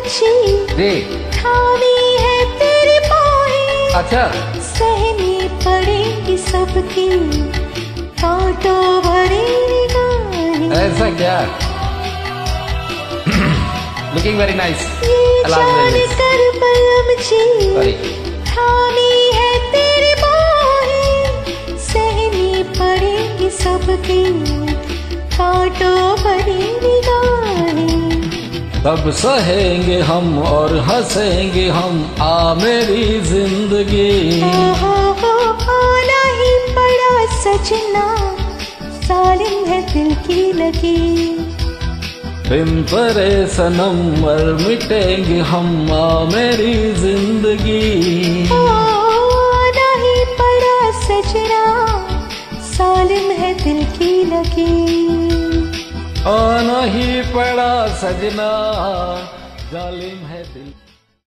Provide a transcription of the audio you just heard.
ऊंची जी ठानी है तेरी बाहें, अच्छा सहनी पड़ेगी सबकी कांटों भरी निगाहें। ऐसा क्या? Looking very nice. ये जान कर बलम जी सॉरी ठानी है तेरी बाहें, सहनी पड़ेगी सबकी कांटों भरी निगाहें। तब सहेंगे हम और हंसेंगे हम, आ मेरी जिंदगी। आना ही पड़ा सजना, सालिम है दिल की लगी। बिन परे सनम मर मिटेंगे हम, आ मेरी जिंदगी। आना ही पड़ा सजना, सालिम है दिल की लगी। आना ही पड़ा सजना, जालिम है दिल।